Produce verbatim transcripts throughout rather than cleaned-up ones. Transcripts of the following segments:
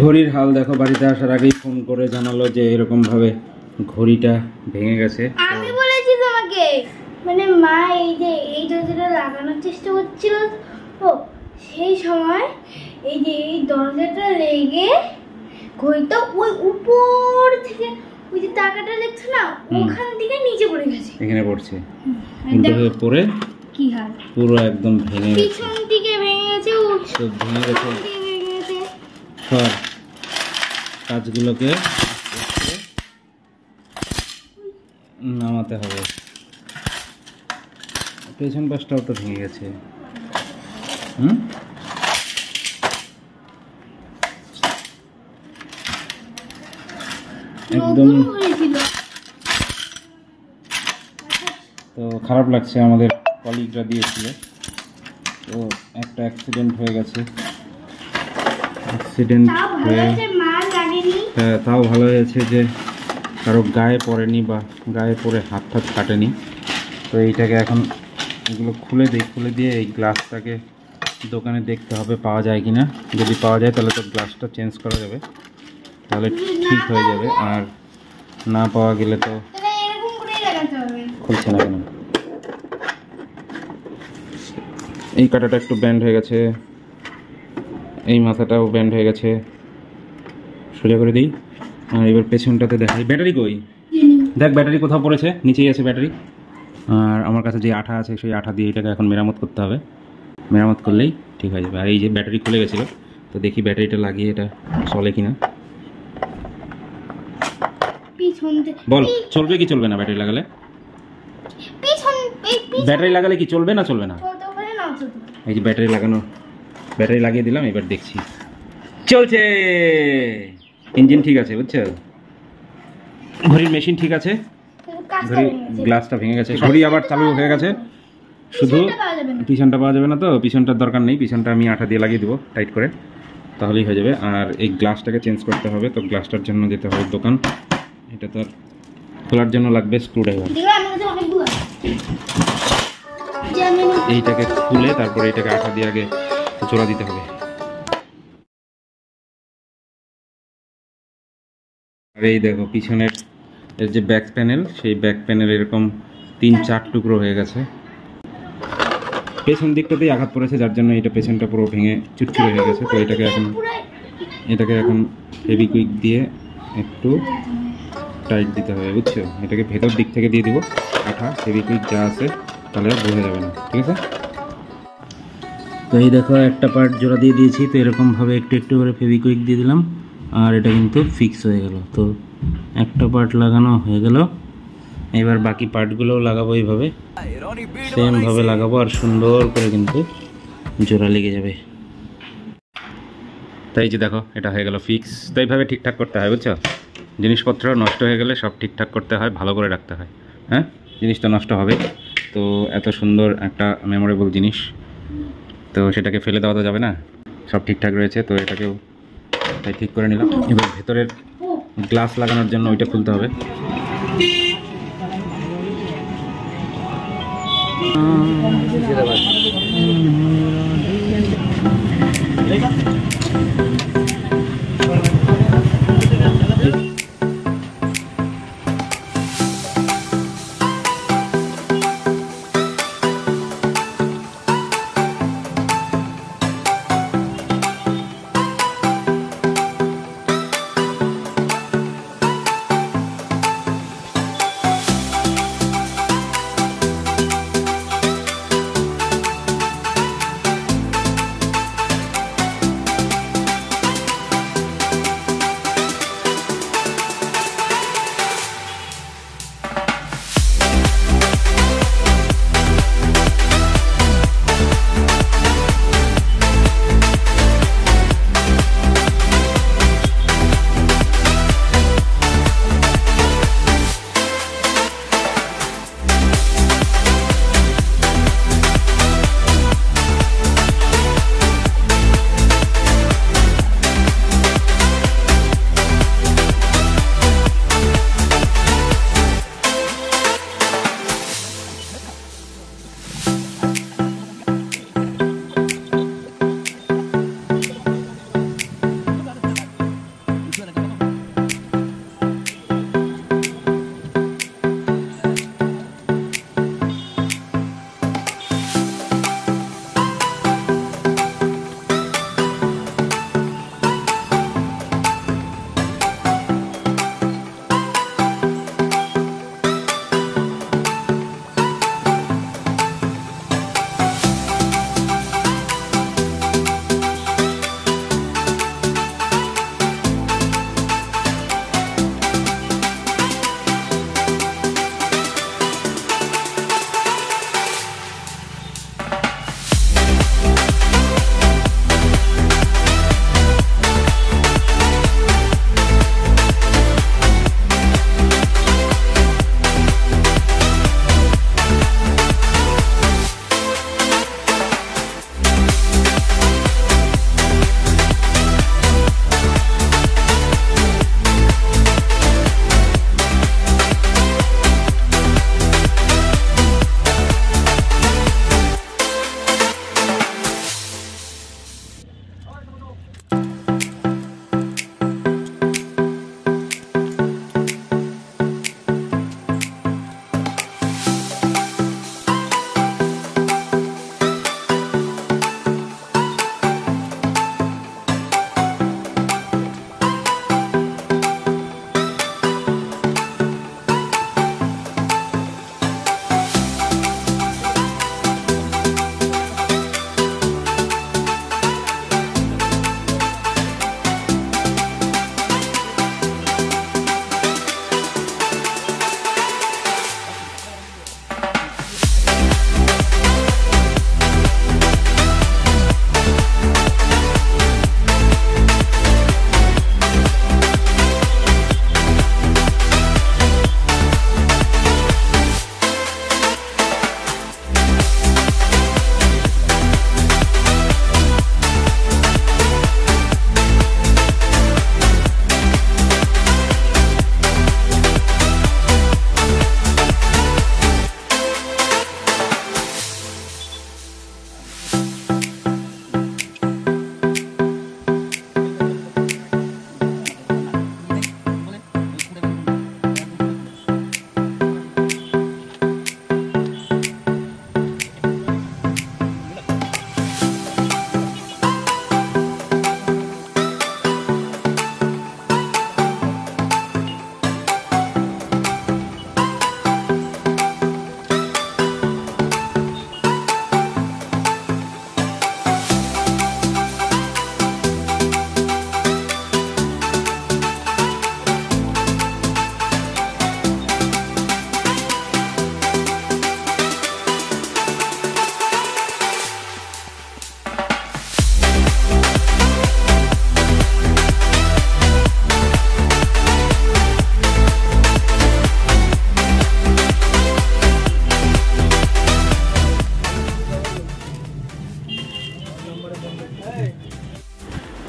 ঘড়ির হাল দেখো, বাড়িতে আসার আগেই ফোন করে জানালো যে এরকম ভাবে ঘড়িটা ভেঙে গেছে। আমি বলেছি তোমাকে, মানে মা এই যে এই দরজাটা লাগানোর চেষ্টা করছিল তো সেই সময় এই যে এই দরজাটা লেগে ঘড়িটা ওই উপর থেকে ওই যে টাকাটা দেখছো না ওখান থেকে নিচে পড়ে গেছে। এখানে পড়ছে উল্টো পড়ে কি হাল পুরো একদম ভেঙে গেছে, পিছন দিকে ভেঙে গেছে, সব ভেঙে গেছে। ভেঙে গেছে। সব কাজগুলোকে নামাতে হবে। পেছন পাশটাও তো ভেঙে গেছে। হুম একদম তো খারাপ লাগছে, আমাদের কলিগরা দিয়েছিল তো একটা অ্যাক্সিডেন্ট হয়ে গেছে। অ্যাক্সিডেন্ট হয়ে হ্যাঁ তাও ভালো হয়েছে যে কারো গায়ে পড়েনি বা গায়ে পড়ে হাত হাত কাটেনি। তো এইটাকে এখন এগুলো খুলে দিই, খুলে দিয়ে এই গ্লাসটাকে দোকানে দেখতে হবে পাওয়া যায় কি না। যদি পাওয়া যায় তাহলে তো গ্লাসটা চেঞ্জ করা যাবে, তাহলে ঠিক হয়ে যাবে। আর না পাওয়া গেলে তো খুলছে না কেন। এই কাঁটাটা একটু ব্যান্ড হয়ে গেছে, এই মাথাটাও ব্যান্ড হয়ে গেছে, সোজা করে দিই। আর এবার পেছনটাতে দেখাই। ব্যাটারি কই দেখ, ব্যাটারি কোথাও পড়েছে, নিচেই আছে ব্যাটারি। আর আমার কাছে যে আঠা আছে সেই আঠা দিয়ে এটাকে এখন মেরামত করতে হবে, মেরামত করলেই ঠিক হয়ে যাবে। আর এই যে ব্যাটারি খুলে গেছিলো, তো দেখি ব্যাটারিটা লাগিয়ে এটা চলে কিনা। বল চলবে কি চলবে না ব্যাটারি লাগালে? ব্যাটারি লাগালে কি চলবে না চলবে না? এই যে ব্যাটারি লাগানো, ব্যাটারি লাগিয়ে দিলাম, এবার দেখছি চলছে। ইঞ্জিন ঠিক আছে বুঝছো, ঘড়ির মেশিন ঠিক আছে, ঘড়ি গ্লাসটা ভেঙে গেছে, ঘড়ি আবার চালু হয়ে গেছে। শুধু পিছনটা পাওয়া যাবে না, তো পিছনটার দরকার নেই, পিছনটা আমি আঠা দিয়ে লাগিয়ে দেবো টাইট করে, তাহলেই হয়ে যাবে। আর এই গ্লাসটাকে চেঞ্জ করতে হবে, তো গ্লাসটার জন্য যেতে হবে দোকান। এটা তো খোলার জন্য লাগবে স্ক্রুড্রাইভার। এইটাকে খুলে তারপরে এটাকে আঠা দিয়ে আগে জোড়া দিতে হবে। আর এই দেখো পিছনের এর যে ব্যাক প্যানেল, সেই ব্যাক প্যানেল এরকম তিন চার টুকরো হয়ে গেছে। পেছন দিকটাতেই আঘাত পড়েছে, যার জন্য এটা পেছনটা পুরো ভেঙে চুরচুরে হয়ে গেছে। তো এটাকে এখন এটাকে এখন ফেভিকুইক দিয়ে একটু টাইট দিতে হবে বুঝছো। এটাকে ভেতর দিক থেকে দিয়ে দিব আঠা, ফেভিকুইক যা আছে, তাহলে আর বোঝা যাবে না, ঠিক আছে। তো এই দেখো একটা পার্ট জোড়া দিয়ে দিয়েছি, তো এরকমভাবে একটু একটু করে ফেভিকুইক দিয়ে দিলাম, আর এটা কিন্তু ফিক্স হয়ে গেল। তো একটা পার্ট লাগানো হয়ে গেল, এবার বাকি পার্টগুলোও লাগাবো এইভাবে, সেমভাবে লাগাবো, আর সুন্দর করে কিন্তু জোড়া লেগে যাবে। তাই যে দেখো এটা হয়ে গেল ফিক্স। তো এইভাবে ঠিকঠাক করতে হয় বুঝছো, জিনিসপত্র নষ্ট হয়ে গেলে সব ঠিকঠাক করতে হয়, ভালো করে রাখতে হয়। হ্যাঁ জিনিসটা নষ্ট হবে, তো এত সুন্দর একটা মেমোরেবল জিনিস, তো সেটাকে ফেলে দেওয়া তো যাবে না। সব ঠিকঠাক রয়েছে, তো এটাকেও তাই ঠিক করে নিলাম। এবার ভেতরের গ্লাস লাগানোর জন্য ওইটা খুলতে হবে।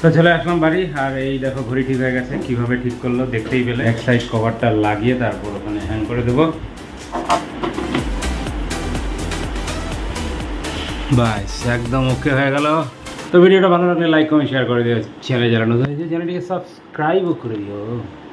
তো চলে আসলাম বাড়ি, আর এই দেখো ঘড়ি ঠিক হয়ে গেছে। কিভাবে ঠিক করলো দেখতেই পেলে। এক সাইড কভারটা লাগিয়ে তারপর ওখানে হ্যাং করে দেবো। বাস একদম ওকে হয়ে গেল। তো ভিডিওটা ভালো লাগলে লাইক কমেন্ট শেয়ার করে দিও। চ্যানেলে যারা নতুন হয়েছে চ্যানেলটিকে সাবস্ক্রাইবও করে দিও।